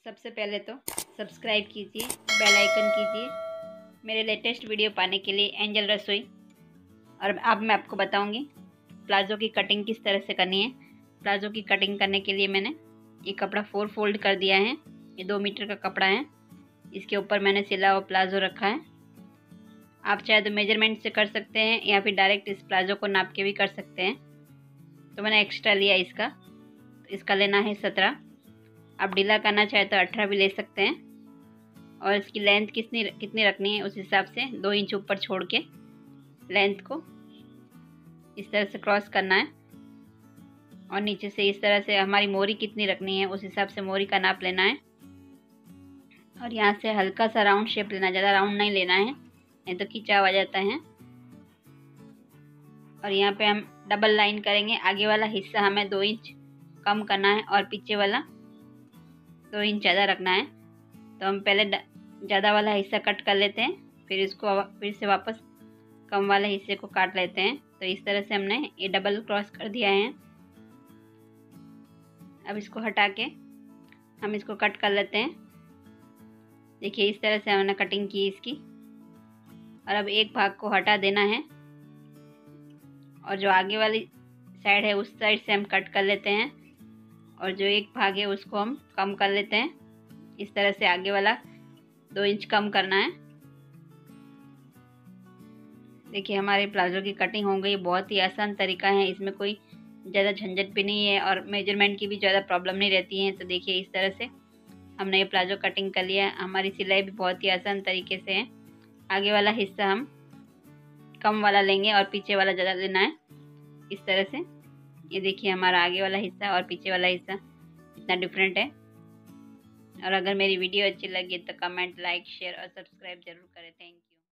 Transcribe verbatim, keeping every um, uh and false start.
सबसे पहले तो सब्सक्राइब कीजिए, बेल आइकन कीजिए मेरे लेटेस्ट वीडियो पाने के लिए एंजल रसोई। और अब मैं आपको बताऊंगी प्लाज़ो की कटिंग किस तरह से करनी है। प्लाज़ो की कटिंग करने के लिए मैंने ये कपड़ा फोर फोल्ड कर दिया है। ये दो मीटर का कपड़ा है। इसके ऊपर मैंने सिला हुआ प्लाज़ो रखा है। आप चाहे तो मेजरमेंट से कर सकते हैं या फिर डायरेक्ट इस प्लाज़ो को नाप के भी कर सकते हैं। तो मैंने एक्स्ट्रा लिया इसका, तो इसका लेना है सत्रह। आप ढीला करना चाहे तो अठारह भी ले सकते हैं। और इसकी लेंथ कितनी कितनी रखनी है उस हिसाब से दो इंच ऊपर छोड़ के लेंथ को इस तरह से क्रॉस करना है। और नीचे से इस तरह से हमारी मोरी कितनी रखनी है उस हिसाब से मोरी का नाप लेना है। और यहाँ से हल्का सा राउंड शेप लेना, ज़्यादा राउंड नहीं लेना है, नहीं तो खिंचाव आ जाता है। और यहाँ पे हम डबल लाइन करेंगे। आगे वाला हिस्सा हमें दो इंच कम करना है और पीछे वाला दो इंच ज़्यादा रखना है। तो हम पहले ज़्यादा वाला हिस्सा कट कर लेते हैं, फिर इसको फिर से वापस कम वाले हिस्से को काट लेते हैं। तो इस तरह से हमने ये डबल क्रॉस कर दिया है। अब इसको हटा के हम इसको कट कर लेते हैं। देखिए इस तरह से हमने कटिंग की इसकी। और अब एक भाग को हटा देना है और जो आगे वाली साइड है उस साइड से हम कट कर लेते हैं। और जो एक भाग है उसको हम कम कर लेते हैं। इस तरह से आगे वाला दो इंच कम करना है। देखिए हमारे प्लाज़ो की कटिंग हो गई। बहुत ही आसान तरीका है, इसमें कोई ज़्यादा झंझट भी नहीं है और मेजरमेंट की भी ज़्यादा प्रॉब्लम नहीं रहती है। तो देखिए इस तरह से हमने ये प्लाज़ो कटिंग कर लिया। हमारी सिलाई भी बहुत ही आसान तरीके से है। आगे वाला हिस्सा हम कम वाला लेंगे और पीछे वाला ज़्यादा लेना है। इस तरह से ये देखिए हमारा आगे वाला हिस्सा और पीछे वाला हिस्सा इतना डिफरेंट है। और अगर मेरी वीडियो अच्छी लगी तो कमेंट, लाइक, शेयर और सब्सक्राइब जरूर करें। Thank you.